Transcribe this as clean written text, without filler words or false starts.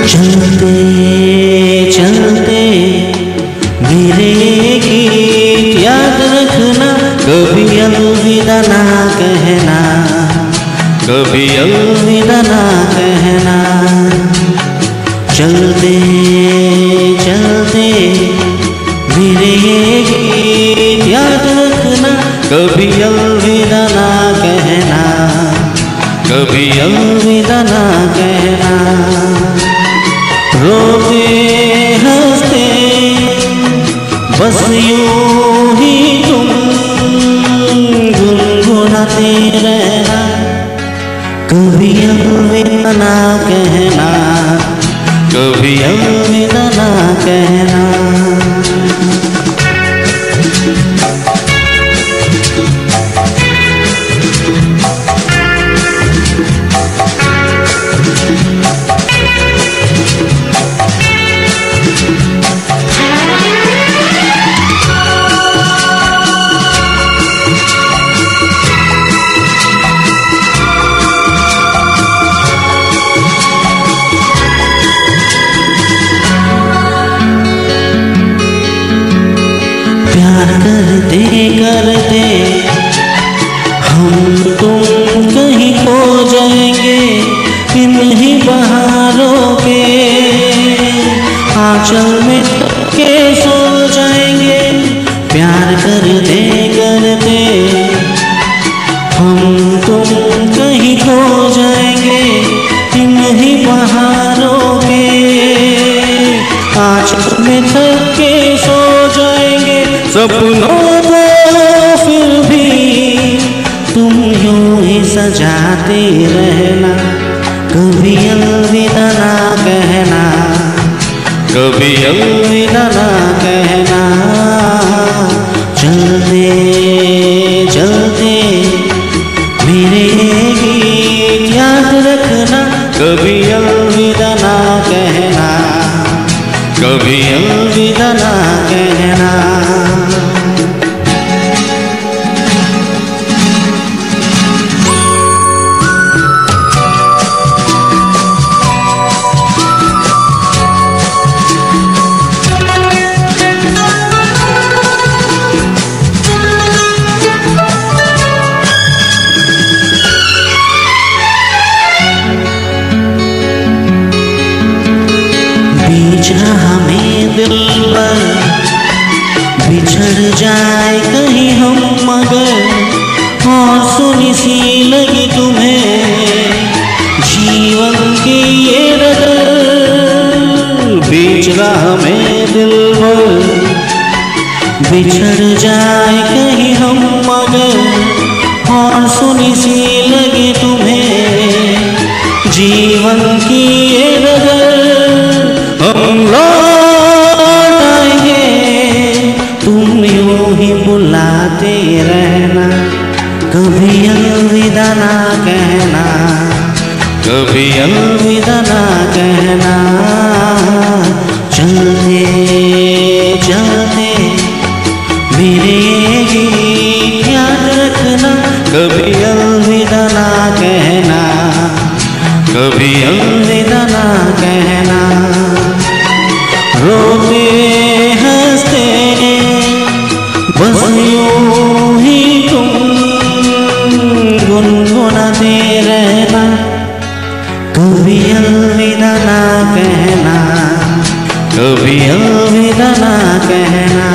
चलते चलते मेरे गीत याद रखना, कभी अलविदा ना कहना, कभी अलविदा ना कहना। चलते चलते मेरे गीत याद रखना, कभी अलविदा ना कहना, कभी अलविदा ना कहना। रोते हंसते बस यूं ही तुम गुनगुनाते रहना, कभी अलविदा ना कहना, कभी अलविदा ना कहना। प्यार करते करते हम तुम कहीं खो जाएंगे, इन्हीं बहारों के आंचल में के सो जाएंगे। प्यार करते करते हम तुम कहीं खो जाएंगे, इन्हीं बहारों के आंचल में थक के सो जाएंगे। सपनों को फिर भी तुम यूं ही सजाते रहना, कभी अलविदा ना कहना, कभी अलविदा ना कहना। चलते चलते मेरे गीत याद रखना, कभी अलविदा ना कहना, कभी अलविदा ना कहना। बीच राह में दिल पर बिछड़ जाए कहीं हम मगर, और सुनी सी लगी तुम्हें जीवन की ये रगड़। बीच राह में दिल पर बिछड़ जाए कहीं हम मगर, और सुनी सी लगी तुम्हें जीवन की ये रगड़। हम लौट आएंगे तुम यूं ही बुलाते रहना, कभी अलविदा ना कहना, कभी अलविदा ना कहना। चलते चलते मेरे गीत याद रखना, कभी अलविदा ना कहना, कभी अलविदा ना कहना। रोते हंसते बस यूं ही तुम गुनगुनाते रहना, कभी अलविदा ना कहना, कभी अलविदा ना कहना।